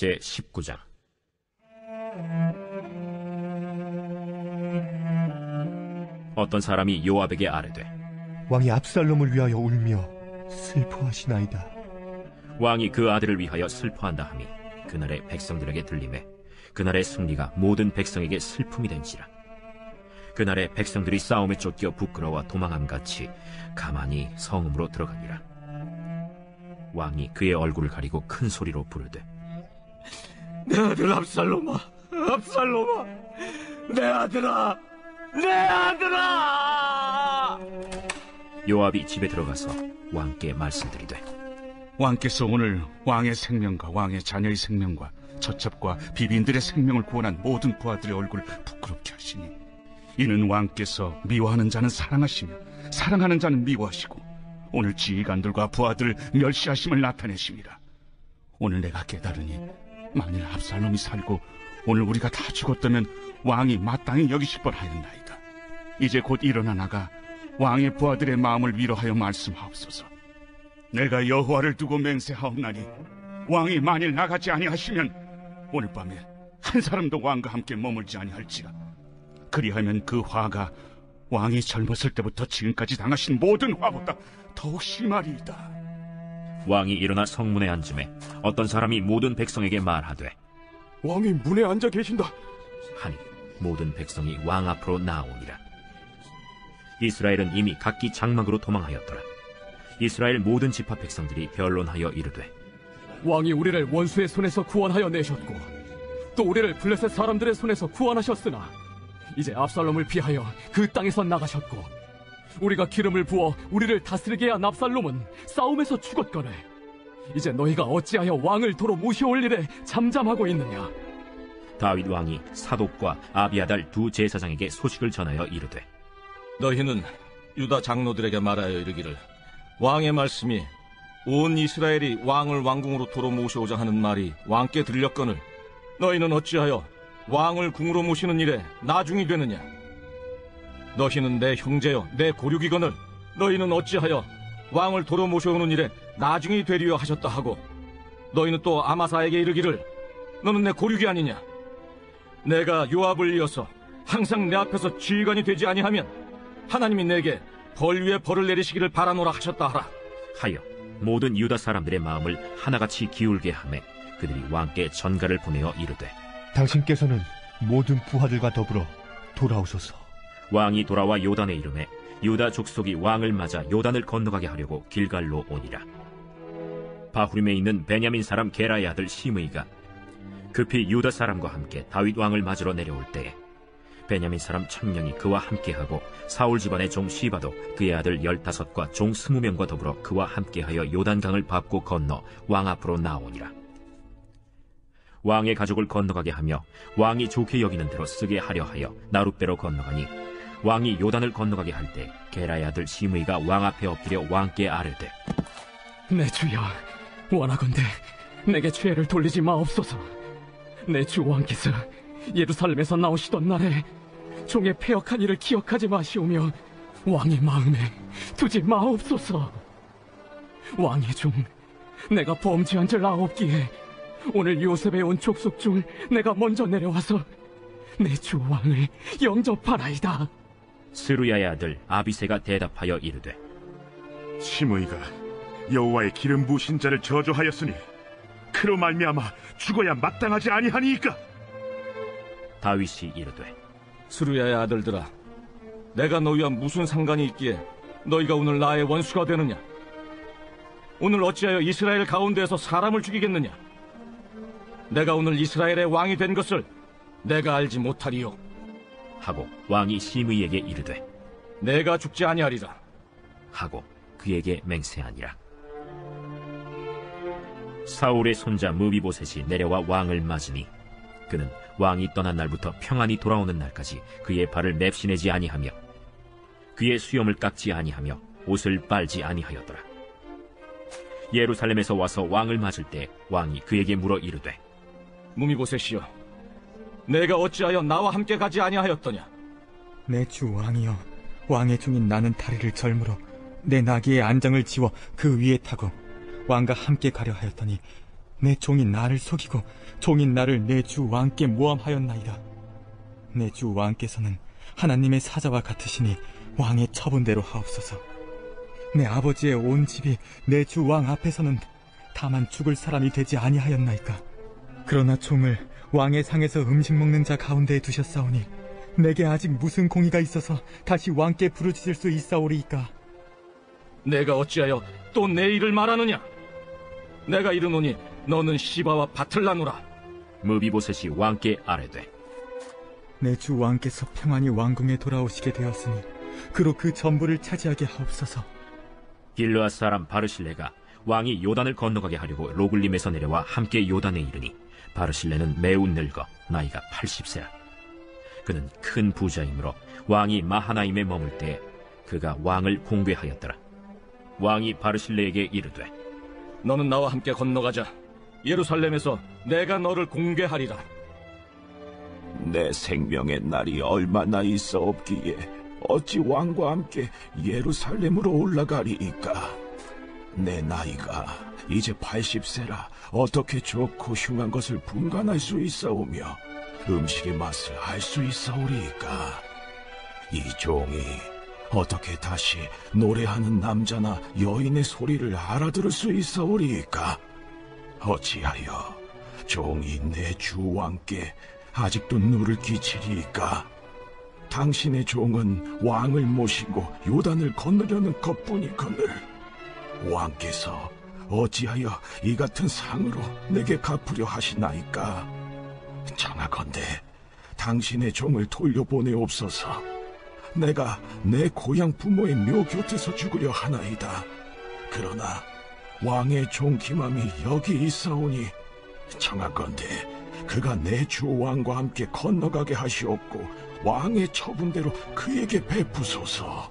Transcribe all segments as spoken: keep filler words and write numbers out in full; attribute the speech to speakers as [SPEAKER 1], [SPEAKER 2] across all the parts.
[SPEAKER 1] 제십구 장. 어떤 사람이 요압에게 아뢰되,
[SPEAKER 2] 왕이 압살롬을 위하여 울며 슬퍼하시나이다.
[SPEAKER 1] 왕이 그 아들을 위하여 슬퍼한다 하니 그날의 백성들에게 들리매 그날의 승리가 모든 백성에게 슬픔이 된지라. 그날의 백성들이 싸움에 쫓겨 부끄러워 도망함같이 가만히 성읍으로 들어가니라. 왕이 그의 얼굴을 가리고 큰 소리로 부르되,
[SPEAKER 3] 내 아들 압살롬아, 압살롬아, 내 아들아, 내 아들아!
[SPEAKER 1] 요압이 집에 들어가서 왕께 말씀드리되,
[SPEAKER 4] 왕께서 오늘 왕의 생명과 왕의 자녀의 생명과 처첩과 비빈들의 생명을 구원한 모든 부하들의 얼굴을 부끄럽게 하시니, 이는 왕께서 미워하는 자는 사랑하시며 사랑하는 자는 미워하시고 오늘 지휘관들과 부하들을 멸시하심을 나타내심이라. 오늘 내가 깨달으니 만일 압살롬이 살고 오늘 우리가 다 죽었다면 왕이 마땅히 여기실 뻔하였나이다. 이제 곧 일어나 나가 왕의 부하들의 마음을 위로하여 말씀하옵소서. 내가 여호와를 두고 맹세하옵나니 왕이 만일 나가지 아니하시면 오늘 밤에 한 사람도 왕과 함께 머물지 아니할지라. 그리하면 그 화가 왕이 젊었을 때부터 지금까지 당하신 모든 화보다 더욱 심하리이다.
[SPEAKER 1] 왕이 일어나 성문에 앉음에 어떤 사람이 모든 백성에게 말하되,
[SPEAKER 2] 왕이 문에 앉아 계신다
[SPEAKER 1] 하니 모든 백성이 왕 앞으로 나아오니라. 이스라엘은 이미 각기 장막으로 도망하였더라. 이스라엘 모든 지파 백성들이 변론하여 이르되,
[SPEAKER 5] 왕이 우리를 원수의 손에서 구원하여 내셨고 또 우리를 블레셋 사람들의 손에서 구원하셨으나 이제 압살롬을 피하여 그 땅에서 나가셨고 우리가 기름을 부어 우리를 다스리게 한 압살롬은 싸움에서 죽었거늘 이제 너희가 어찌하여 왕을 도로 모셔올 일에 잠잠하고 있느냐.
[SPEAKER 1] 다윗 왕이 사독과 아비아달 두 제사장에게 소식을 전하여 이르되,
[SPEAKER 3] 너희는 유다 장로들에게 말하여 이르기를, 왕의 말씀이 온 이스라엘이 왕을 왕궁으로 도로 모셔오자 하는 말이 왕께 들렸거늘 너희는 어찌하여 왕을 궁으로 모시는 일에 나중이 되느냐. 너희는 내 형제여 내 고륙이거늘 너희는 어찌하여 왕을 도로 모셔오는 일에 나중이 되리여 하셨다 하고, 너희는 또 아마사에게 이르기를, 너는 내 고륙이 아니냐. 내가 요압을 이어서 항상 내 앞에서 지휘관이 되지 아니하면 하나님이 내게 벌 위에 벌을 내리시기를 바라노라 하셨다 하라.
[SPEAKER 1] 하여 모든 유다 사람들의 마음을 하나같이 기울게 하매 그들이 왕께 전가를 보내어 이르되,
[SPEAKER 2] 당신께서는 모든 부하들과 더불어 돌아오소서.
[SPEAKER 1] 왕이 돌아와 요단에 이르매 유다 족속이 왕을 맞아 요단을 건너가게 하려고 길갈로 오니라. 바후림에 있는 베냐민 사람 게라의 아들 시므이가 급히 유다 사람과 함께 다윗 왕을 맞으러 내려올 때에 베냐민 사람 천명이 그와 함께하고 사울 집안의 종 시바도 그의 아들 열다섯과 종 스무 명과 더불어 그와 함께하여 요단강을 밟고 건너 왕 앞으로 나오니라. 왕의 가족을 건너가게 하며 왕이 좋게 여기는 대로 쓰게 하려 하여 나룻배로 건너가니, 왕이 요단을 건너가게 할 때 게라의 아들 시므이가 왕 앞에 엎드려 왕께 아뢰되,
[SPEAKER 5] 내 주여, 원하건대 내게 죄를 돌리지 마옵소서. 내 주 왕께서 예루살렘에서 나오시던 날에 종의 패역한 일을 기억하지 마시오며 왕의 마음에 두지 마옵소서. 왕의 종 내가 범죄한 줄 아옵기에 오늘 요셉에 온 족속 중 내가 먼저 내려와서 내 주 왕을 영접하나이다.
[SPEAKER 1] 스루야의 아들 아비새가 대답하여 이르되,
[SPEAKER 6] 시므이가 여호와의 기름 부으신 자를 저주하였으니 그로 말미암아 죽어야 마땅하지 아니하니이까.
[SPEAKER 1] 다윗이 이르되,
[SPEAKER 3] 스루야의 아들들아, 내가 너희와 무슨 상관이 있기에 너희가 오늘 나의 원수가 되느냐. 오늘 어찌하여 이스라엘 가운데에서 사람을 죽이겠느냐. 내가 오늘 이스라엘의 왕이 된 것을 내가 알지 못하리요.
[SPEAKER 1] 하고 왕이 시므이에게 이르되,
[SPEAKER 3] 내가 죽지 아니하리라.
[SPEAKER 1] 하고 그에게 맹세하니라. 사울의 손자 무비보셋이 내려와 왕을 맞으니 그는 왕이 떠난 날부터 평안히 돌아오는 날까지 그의 발을 맵시내지 아니하며 그의 수염을 깎지 아니하며 옷을 빨지 아니하였더라. 예루살렘에서 와서 왕을 맞을 때 왕이 그에게 물어 이르되,
[SPEAKER 3] 무미보셋이여, 내가 어찌하여 나와 함께 가지 아니하였더냐.
[SPEAKER 7] 내 주 왕이여, 왕의 종인 나는 다리를 절므로 내 나귀의 안장을 지워 그 위에 타고 왕과 함께 가려 하였더니 내 종인 나를 속이고 종인 나를 내 주 왕께 모함하였나이다. 내 주 왕께서는 하나님의 사자와 같으시니 왕의 처분대로 하옵소서. 내 아버지의 온 집이 내 주 왕 앞에서는 다만 죽을 사람이 되지 아니하였나이까. 그러나 종을 왕의 상에서 음식 먹는 자 가운데에 두셨사오니 내게 아직 무슨 공의가 있어서 다시 왕께 부르짖을 수 있사오리이까.
[SPEAKER 3] 내가 어찌하여 또 내 일을 말하느냐? 내가 이르노니 너는 시바와 밭을 나누라.
[SPEAKER 1] 무비보셋이 왕께 아뢰되,
[SPEAKER 7] 내 주 왕께서 평안히 왕궁에 돌아오시게 되었으니 그로 그 전부를 차지하게 하옵소서.
[SPEAKER 1] 길르앗 사람 바르실레가 왕이 요단을 건너가게 하려고 로글림에서 내려와 함께 요단에 이르니 바르실레는 매우 늙어 나이가 팔십 세라. 그는 큰 부자이므로 왕이 마하나임에 머물 때에 그가 왕을 공궤하였더라. 왕이 바르실레에게 이르되,
[SPEAKER 3] 너는 나와 함께 건너가자. 예루살렘에서 내가 너를 공궤하리라.
[SPEAKER 8] 내 생명의 날이 얼마나 있어 없기에 어찌 왕과 함께 예루살렘으로 올라가리이까. 내 나이가 이제 팔십 세라 어떻게 좋고 흉한 것을 분간할 수 있사오며 음식의 맛을 알 수 있사오리이까. 이 종이 어떻게 다시 노래하는 남자나 여인의 소리를 알아들을 수 있사오리이까. 어찌하여 종이 내 주 왕께 아직도 누를 끼치리이까. 당신의 종은 왕을 모시고 요단을 건너려는 것뿐이거늘 왕께서 어찌하여 이 같은 상으로 내게 갚으려 하시나이까. 청하건대 당신의 종을 돌려보내옵소서. 내가 내 고향 부모의 묘 곁에서 죽으려 하나이다. 그러나 왕의 종 기맘이 여기 있사오니 청하건대 그가 내 주 왕과 함께 건너가게 하시옵고 왕의 처분대로 그에게 베푸소서.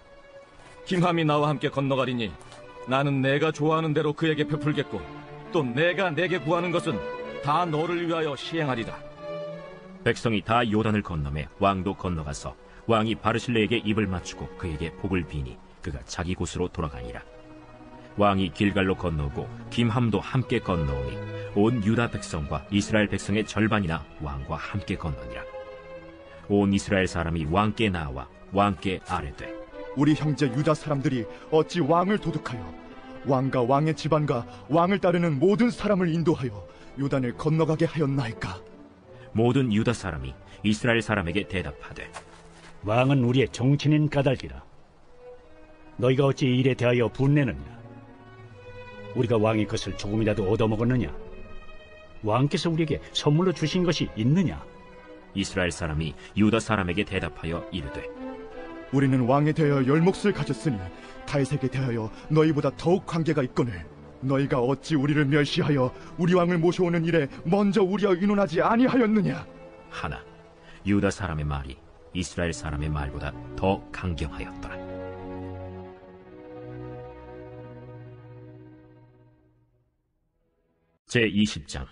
[SPEAKER 3] 김함이 나와 함께 건너가리니 나는 내가 좋아하는 대로 그에게 베풀겠고 또 내가 내게 구하는 것은 다 너를 위하여 시행하리라.
[SPEAKER 1] 백성이 다 요단을 건너매 왕도 건너가서 왕이 바르실레에게 입을 맞추고 그에게 복을 비니 그가 자기 곳으로 돌아가니라. 왕이 길갈로 건너고 김함도 함께 건너오니 온 유다 백성과 이스라엘 백성의 절반이나 왕과 함께 건너니라. 온 이스라엘 사람이 왕께 나와 왕께 아뢰되,
[SPEAKER 2] 우리 형제 유다 사람들이 어찌 왕을 도둑하여 왕과 왕의 집안과 왕을 따르는 모든 사람을 인도하여 요단을 건너가게 하였나이까.
[SPEAKER 1] 모든 유다 사람이 이스라엘 사람에게 대답하되,
[SPEAKER 9] 왕은 우리의 정치인 까닭이라. 너희가 어찌 이 일에 대하여 분내느냐? 우리가 왕의 것을 조금이라도 얻어먹었느냐? 왕께서 우리에게 선물로 주신 것이 있느냐?
[SPEAKER 1] 이스라엘 사람이 유다 사람에게 대답하여 이르되,
[SPEAKER 2] 우리는 왕에 대하여 열몫을 가졌으니 다윗에게 대하여 너희보다 더욱 관계가 있거늘 너희가 어찌 우리를 멸시하여 우리 왕을 모셔오는 일에 먼저 우리와 의논하지 아니하였느냐?
[SPEAKER 1] 하나 유다 사람의 말이 이스라엘 사람의 말보다 더 강경하였더라. 제이십 장.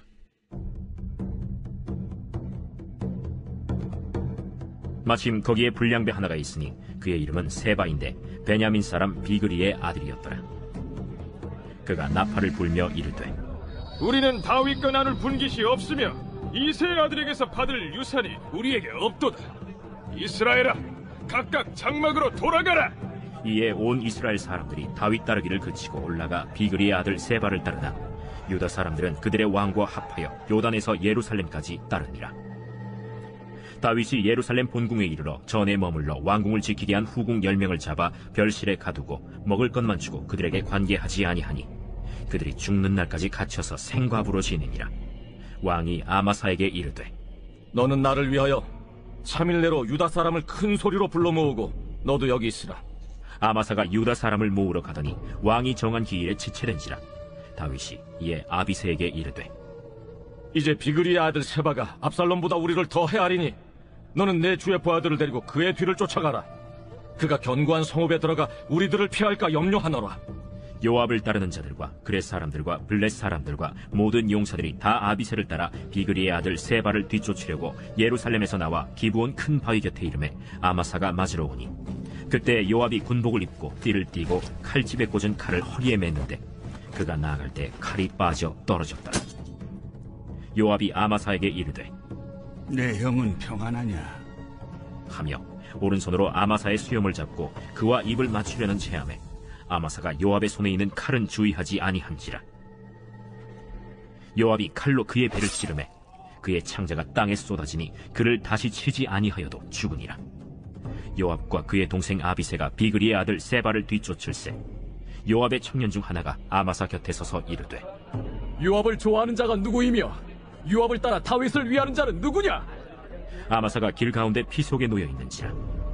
[SPEAKER 1] 마침 거기에 불량배 하나가 있으니 그의 이름은 세바인데 베냐민 사람 비그리의 아들이었더라. 그가 나팔을 불며 이르되,
[SPEAKER 10] 우리는 다윗과 나눌 분깃이 없으며 이새의 아들에게서 받을 유산이 우리에게 없도다. 이스라엘아, 각각 장막으로 돌아가라.
[SPEAKER 1] 이에 온 이스라엘 사람들이 다윗 따르기를 그치고 올라가 비그리의 아들 세바를 따르나 유다 사람들은 그들의 왕과 합하여 요단에서 예루살렘까지 따르니라. 다윗이 예루살렘 본궁에 이르러 전에 머물러 왕궁을 지키게 한 후궁 열 명을 잡아 별실에 가두고 먹을 것만 주고 그들에게 관계하지 아니하니 그들이 죽는 날까지 갇혀서 생과부로 지내니라. 왕이 아마사에게 이르되,
[SPEAKER 3] 너는 나를 위하여 삼 일 내로 유다 사람을 큰 소리로 불러 모으고 너도 여기 있으라.
[SPEAKER 1] 아마사가 유다 사람을 모으러 가더니 왕이 정한 기일에 지체된지라. 다윗이 이에 아비새에게 이르되,
[SPEAKER 3] 이제 비그리의 아들 세바가 압살롬보다 우리를 더 헤아리니 너는 내 주의 부하들을 데리고 그의 뒤를 쫓아가라. 그가 견고한 성읍에 들어가 우리들을 피할까 염려하노라.
[SPEAKER 1] 요압을 따르는 자들과 그렛 사람들과 블렛 사람들과 모든 용사들이 다 아비새를 따라 비그리의 아들 세바를 뒤쫓으려고 예루살렘에서 나와 기브온 큰 바위 곁에 이르매 아마사가 맞으러 오니 그때 요압이 군복을 입고 띠를 띠고 칼집에 꽂은 칼을 허리에 맸는데 그가 나아갈 때 칼이 빠져 떨어졌더라. 요압이 아마사에게 이르되
[SPEAKER 4] 내 영은 평안하냐
[SPEAKER 1] 하며 오른손으로 아마사의 수염을 잡고 그와 입을 맞추려는 체함에 아마사가 요압의 손에 있는 칼은 주의하지 아니한지라. 요압이 칼로 그의 배를 찌르매 그의 창자가 땅에 쏟아지니 그를 다시 치지 아니하여도 죽으니라. 요압과 그의 동생 아비새가 비그리의 아들 세바를 뒤쫓을세 요압의 청년 중 하나가 아마사 곁에 서서 이르되
[SPEAKER 5] 요압을 좋아하는 자가 누구이며 요압을 따라 다윗을 위하는 자는 누구냐?
[SPEAKER 1] 아마사가 길 가운데 피 속에 놓여 있는지라.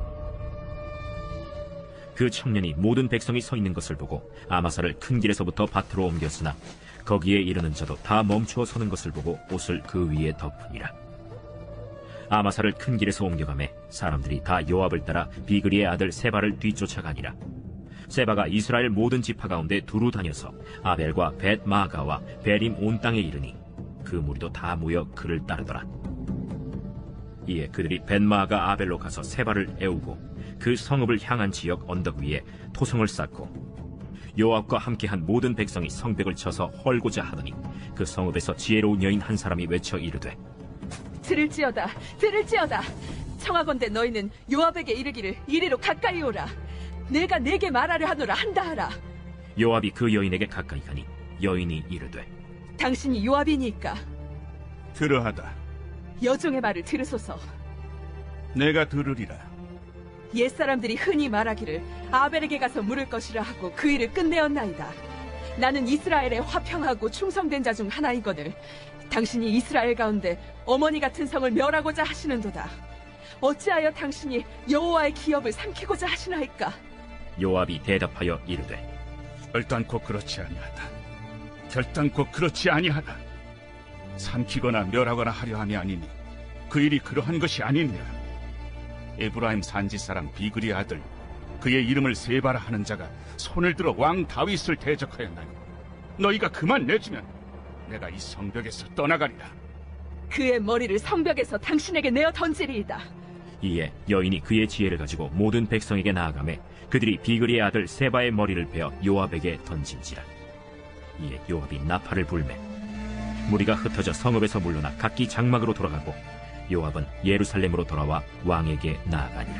[SPEAKER 1] 그 청년이 모든 백성이 서 있는 것을 보고 아마사를 큰 길에서부터 밭으로 옮겼으나 거기에 이르는 자도 다 멈추어 서는 것을 보고 옷을 그 위에 덮으니라. 아마사를 큰 길에서 옮겨가매 사람들이 다 요압을 따라 비그리의 아들 세바를 뒤쫓아가니라. 세바가 이스라엘 모든 지파 가운데 두루 다녀서 아벨과 벳마가와 베림 온 땅에 이르니 그 무리도 다 모여 그를 따르더라. 이에 그들이 벳마가 아벨로 가서 세바를 애우고 그 성읍을 향한 지역 언덕 위에 토성을 쌓고 요압과 함께한 모든 백성이 성벽을 쳐서 헐고자 하더니 그 성읍에서 지혜로운 여인 한 사람이 외쳐 이르되
[SPEAKER 11] 들을지어다 들을지어다 청하건대 너희는 요압에게 이르기를 이리로 가까이 오라. 내가 내게 말하려 하노라 한다 하라.
[SPEAKER 1] 요압이 그 여인에게 가까이 가니 여인이 이르되
[SPEAKER 11] 당신이 요압이니까
[SPEAKER 4] 그러하다
[SPEAKER 11] 여종의 말을 들으소서.
[SPEAKER 4] 내가 들으리라.
[SPEAKER 11] 옛사람들이 흔히 말하기를 아벨에게 가서 물을 것이라 하고 그 일을 끝내었나이다. 나는 이스라엘의 화평하고 충성된 자 중 하나이거늘 당신이 이스라엘 가운데 어머니 같은 성을 멸하고자 하시는도다. 어찌하여 당신이 여호와의 기업을 삼키고자 하시나이까?
[SPEAKER 1] 요압이 대답하여 이르되
[SPEAKER 4] 결단코 그렇지 아니하다. 결단코 그렇지 아니하다. 삼키거나 멸하거나 하려 함이 아니니 그 일이 그러한 것이 아니니라. 에브라임 산지 사람 비그리 아들 그의 이름을 세바라 하는 자가 손을 들어 왕 다윗을 대적하였나니 너희가 그만 내주면 내가 이 성벽에서 떠나가리라.
[SPEAKER 11] 그의 머리를 성벽에서 당신에게 내어 던지리이다.
[SPEAKER 1] 이에 여인이 그의 지혜를 가지고 모든 백성에게 나아가매 그들이 비그리의 아들 세바의 머리를 베어 요압에게 던진지라. 이에 요압이 나팔을 불매 무리가 흩어져 성읍에서 물러나 각기 장막으로 돌아가고 요압은 예루살렘으로 돌아와 왕에게 나아가니라.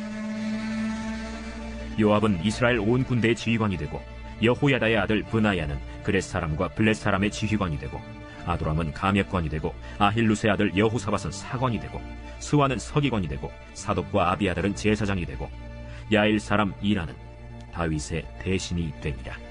[SPEAKER 1] 요압은 이스라엘 온 군대의 지휘관이 되고 여호야다의 아들 브나야는 그렛 사람과 블렛 사람의 지휘관이 되고 아도람은 감역관이 되고 아힐루스의 아들 여호사밧은 사관이 되고 스와는 서기관이 되고 사독과 아비아달은 제사장이 되고 야일 사람 이라는 다윗의 대신이 되니라.